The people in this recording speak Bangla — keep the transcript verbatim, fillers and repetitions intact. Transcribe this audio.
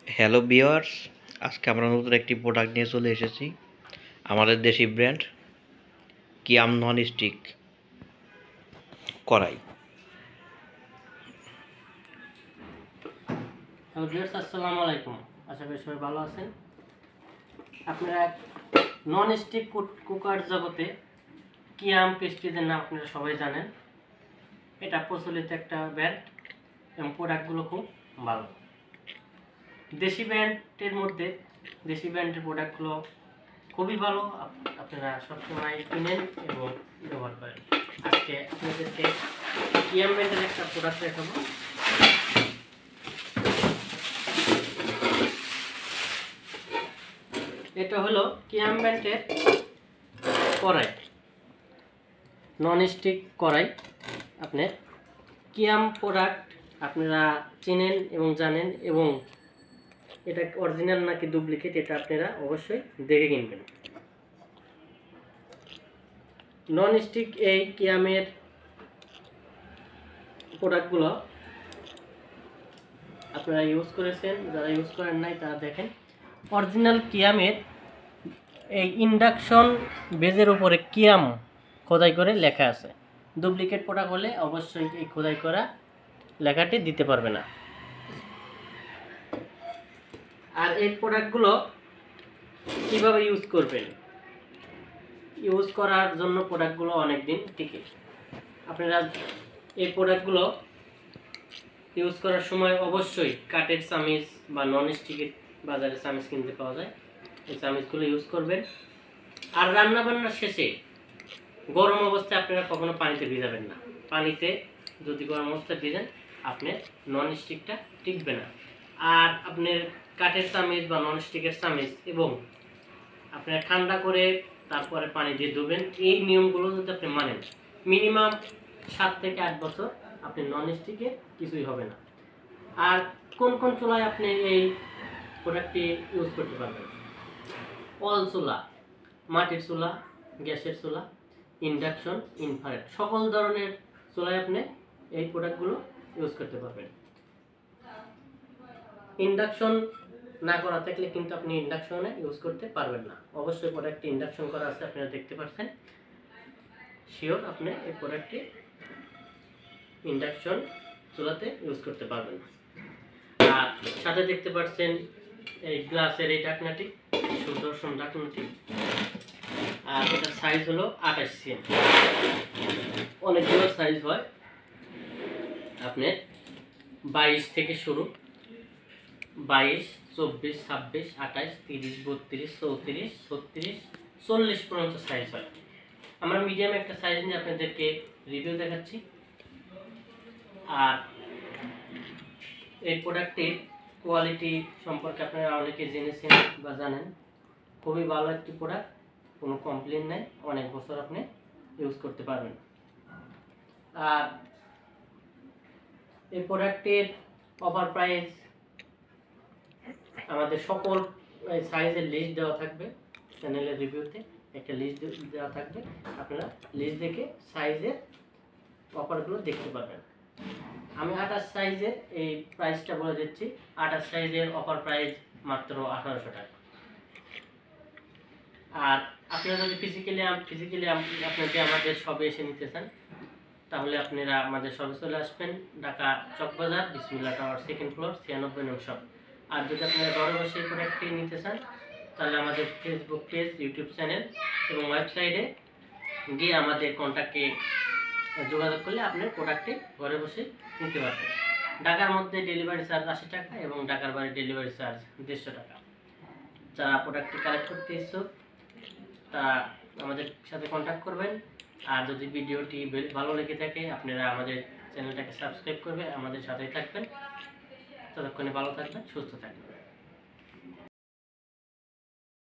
হ্যালো ভিউয়ার্স, আজকে আমরা নতুন একটি প্রোডাক্ট নিয়ে চলে এসেছি। আমাদের দেশি ব্র্যান্ড কিয়াম নন স্টিক কড়াই। হ্যালো ভিউয়ার্স, আসসালামু আলাইকুম। আশা করি সবাই ভালো আছেন। আপনারা নন স্টিক কুকার জগতে কিয়াম পেস্ট্রিজের নাম আপনারা সবাই জানেন। এটা প্রচলিত একটা ব্র্যান্ড এবং প্রোডাক্টগুলো খুব ভালো। দেশি ব্র্যান্ডের মধ্যে দেশি ব্র্যান্ডের প্রোডাক্টগুলো খুবই ভালো, আপনারা সবসময় কিনেন এবং ব্যবহার করেন। আজকে আপনাদেরকে কিয়াম ব্র্যান্ডের একটা প্রোডাক্ট দেখাবো। এটা হলো কিয়াম ব্র্যান্ডের কড়াই, নন স্টিক কড়াই। আপনার কিয়াম প্রোডাক্ট আপনারা চেনেন এবং জানেন, এবং এটা অরিজিনাল নাকি ডুপ্লিকেট এটা আপনারা অবশ্যই দেখে কিনবেন। নন স্টিক এই কিয়ামের প্রোডাক্টগুলো আপনারা ইউজ করেছেন, যারা ইউজ করেন নাই তারা দেখেন। অরিজিনাল কিয়ামের এই ইন্ডাকশন বেজের উপরে কিয়াম খোদাই করে লেখা আছে। ডুপ্লিকেট প্রোডাক্ট হলে অবশ্যই এই খোদাই করা লেখাটি দিতে পারবে না। আর এই প্রোডাক্টগুলো কিভাবে ইউজ করবেন, ইউজ করার জন্য প্রোডাক্টগুলো অনেক দিন টিকে। আপনারা এই প্রোডাক্টগুলো ইউজ করার সময় অবশ্যই কাঠের চামিচ বা নন স্টিকের বাজারে চামিচ কিনতে পাওয়া যায়, এই চামিচগুলো ইউজ করবেন। আর রান্না বান্নার শেষে গরম অবস্থায় আপনারা কখনো পানিতে ভিজাবেন না। পানিতে যদি গরম অবস্থায় ভিজেন আপনার নন স্টিকটা টিকবে না। আর আপনার কাঠের চামিচ বা নন স্টিকের চামিচ এবং আপনারা ঠান্ডা করে তারপরে পানি দিয়ে ধুবেন। এই নিয়মগুলো যদি আপনি মানেন, মিনিমাম সাত থেকে আট বছর আপনি নন স্টিকে কিছুই হবে না। আর কোন কোন চুলায় আপনি এই প্রোডাক্টটি ইউজ করতে পারবেন? অল চুলা, মাটির চুলা, গ্যাসের চুলা, ইন্ডাকশন, ইনফ্রারেড, সকল ধরনের চুলায় আপনি এই প্রোডাক্টগুলো ইউজ করতে পারবেন। ইন্ডাকশন না করা থাকলে কিন্তু আপনি ইন্ডাকশনে ইউজ করতে পারবেন না। অবশ্যই প্রোডাক্টটি ইন্ডাকশন করা আছে, আপনারা দেখতে পাচ্ছেন। শিওর আপনি এই প্রোডাক্টটি ইন্ডাকশন চুলাতে ইউজ করতে পারবেন। আর সাথে দেখতে পাচ্ছেন এই গ্লাসের এই ঢাকনাটি, সুদর্শন ঢাকনাটি। আর এটার সাইজ হলো আঠাশ সিএম। অনেকগুলো সাইজ হয়, আপনার বাইশ থেকে শুরু, বাইশ, চব্বিশ, ছাব্বিশ, আঠাশ, তিরিশ, বত্রিশ, চৌত্রিশ, ছত্রিশ, চল্লিশ পর্যন্ত সাইজ হয়। আমরা মিডিয়াম একটা সাইজ নিয়ে আপনাদেরকে রিভিউ দেখাচ্ছি। আর এই প্রোডাক্টটির কোয়ালিটি সম্পর্কে আপনারা অনেকে জেনেছেন বা জানেন। খুবই ভালো একটি প্রোডাক্ট, কোনো কমপ্লেন নেই, অনেক বছর আপনি ইউজ করতে পারবেন। আর এই প্রোডাক্টটির অফার প্রাইস আমাদের সকল সাইজের লিস্ট দেওয়া থাকবে চ্যানেলের রিভিউতে, একটা লিস্ট দেওয়া থাকবে। আপনারা লিস্ট দেখে সাইজের অফারগুলো দেখতে পারবেন। আমি আঠাশ সাইজের এই প্রাইসটা বলে দিচ্ছি। আঠাশ সাইজের অফার প্রাইস মাত্র আঠারোশো টাকা। আর আপনারা যদি ফিজিক্যালি ফিজিক্যালি আপনাকে আমাদের শপে এসে নিতে চান, তাহলে আপনারা আমাদের শপে চলে আসবেন। ঢাকা চকবাজার, বিসমিল্লাহ টাওয়ার, সেকেন্ড ফ্লোর, ছিয়ানব্বই নং শপ। আর যদি আপনারা ঘরে বসে প্রোডাক্টটি নিতে চান, তাহলে আমাদের ফেসবুক পেজ, ইউটিউব চ্যানেল এবং ওয়েবসাইটে গিয়ে আমাদের কন্ট্যাক্টে যোগাযোগ করলে আপনার প্রোডাক্টটি ঘরে বসে নিতে পারবেন। ঢাকার মধ্যে ডেলিভারি চার্জ আশি টাকা এবং ঢাকার বাইরে ডেলিভারি চার্জ দেড়শো টাকা। যারা প্রোডাক্টটি কালেক্ট করতে ইচ্ছুক তারা আমাদের সাথে কন্ট্যাক্ট করবেন। আর যদি ভিডিওটি ভালো লেগে থাকে, আপনারা আমাদের চ্যানেলটাকে সাবস্ক্রাইব করবেন, আমাদের সাথেই থাকবেন। ততক্ষণে ভালো থাকবেন, সুস্থ থাকবেন।